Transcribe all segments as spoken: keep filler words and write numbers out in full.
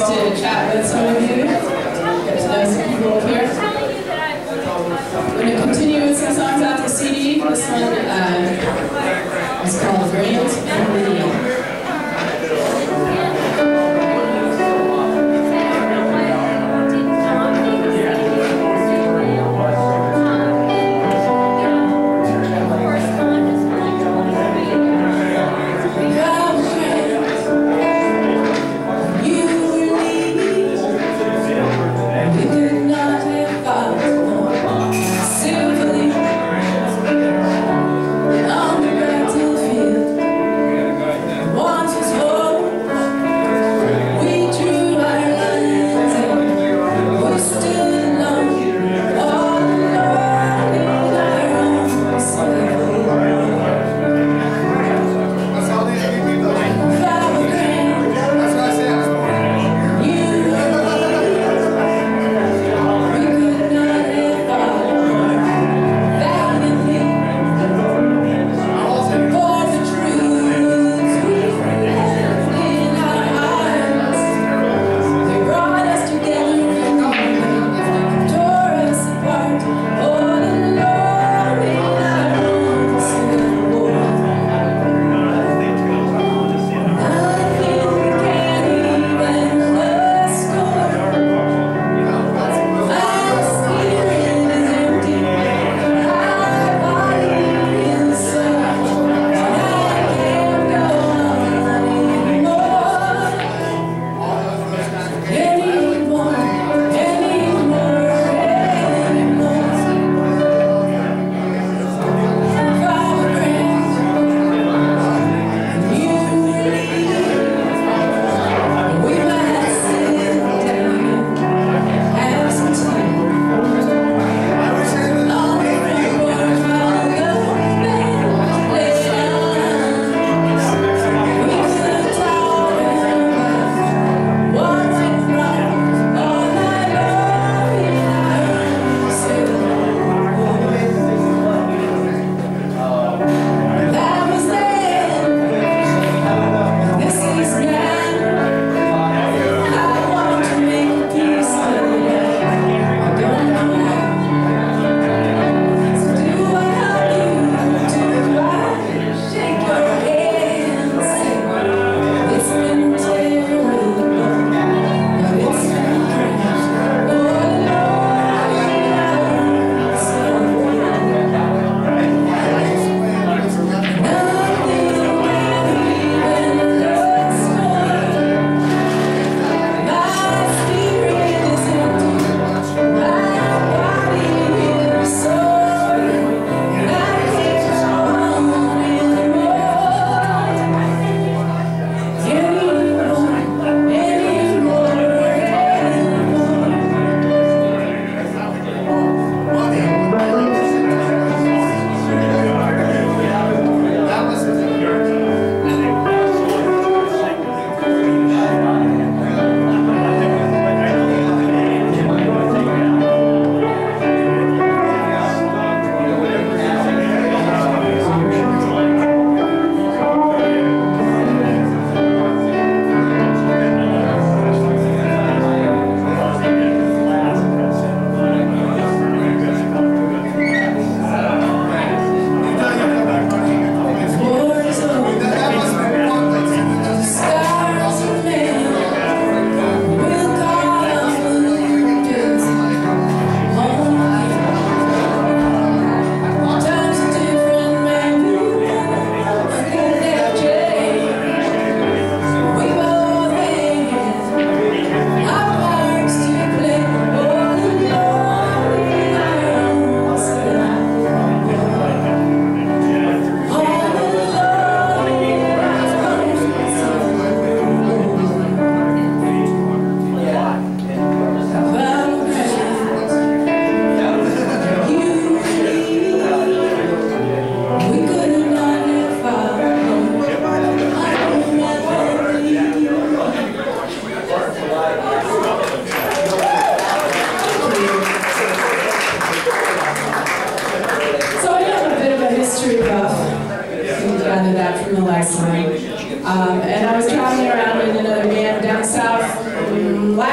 to chat with some of you, get to know some people up here. We're going to continue with some songs off the C D. This one uh, is called Grant and Lydia.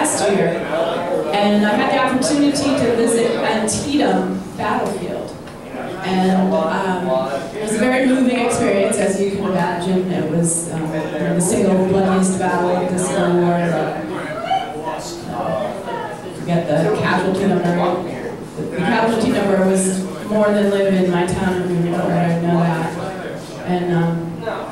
last year, and I had the opportunity to visit Antietam battlefield. And um, it was a very moving experience, as you can imagine. It was um, the single bloodiest battle of the Civil War. I forget the casualty number. The casualty number was more than live in my town of New York, I know that. And um,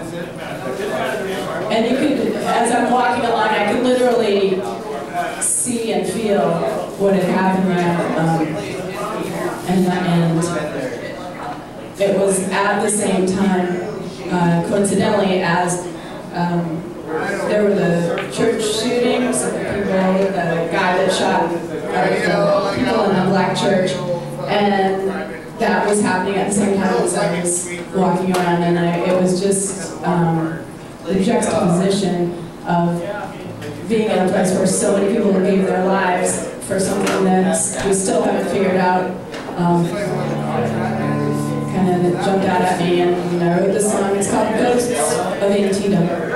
and you could, as I'm walking along, I could literally see and feel what had happened there. Um, and and it was at the same time, uh, coincidentally, as um, there were the church shootings of the people, the guy that shot uh, people in a black church, and that was happening at the same time as I was walking around, and I, it was just um, the juxtaposition of being in a place where so many people gave their lives for something that we still haven't figured out. Um, kind of jumped out at me, and I wrote this song. It's called Ghosts of Antietam.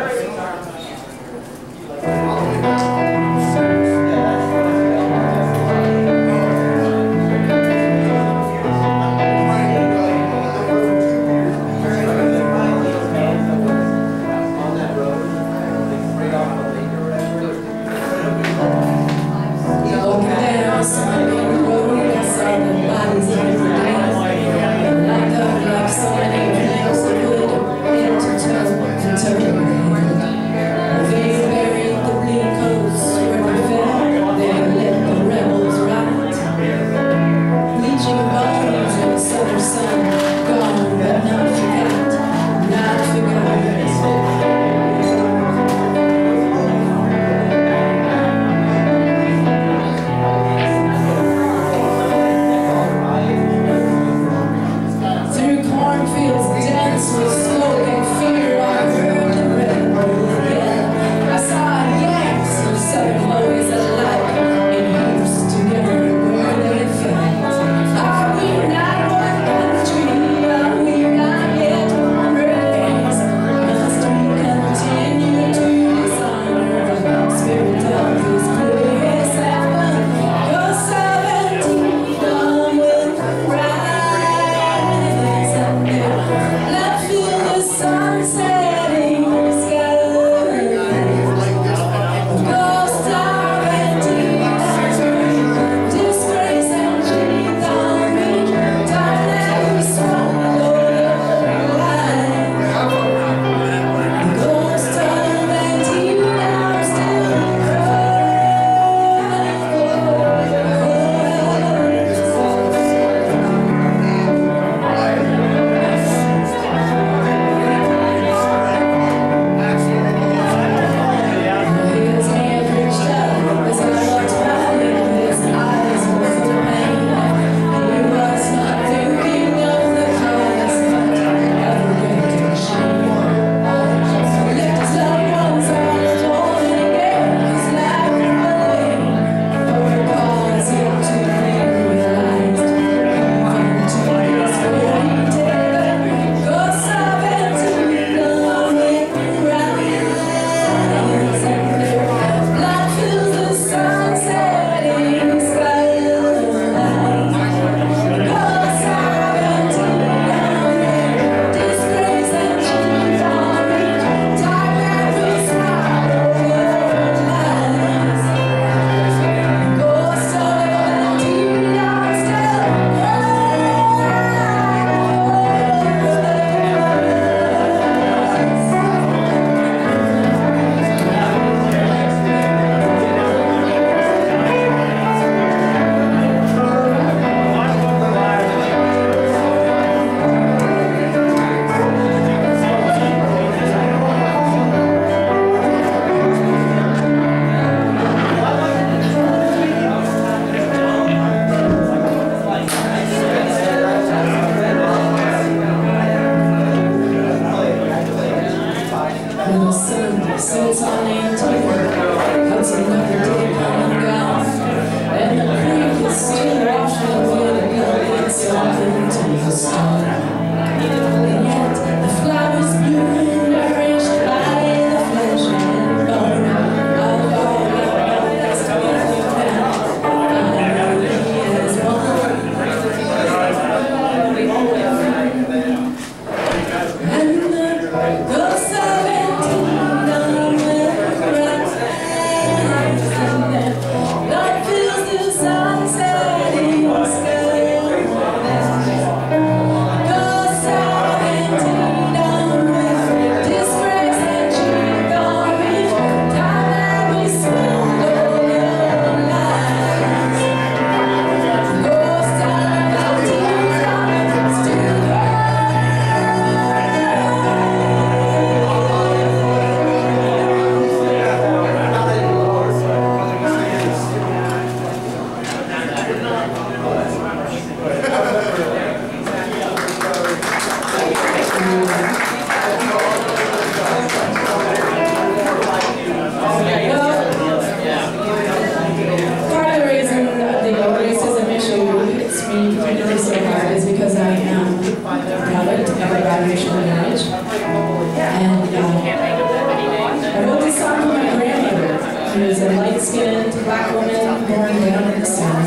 She was a light-skinned black woman born down in the South.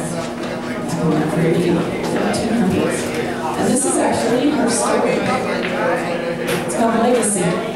And this is actually her story. It's called Legacy.